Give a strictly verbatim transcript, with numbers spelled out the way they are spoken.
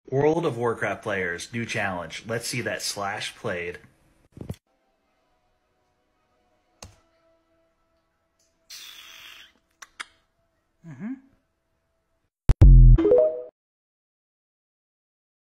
World of Warcraft players, new challenge. Let's see that slash played. Mm-hmm.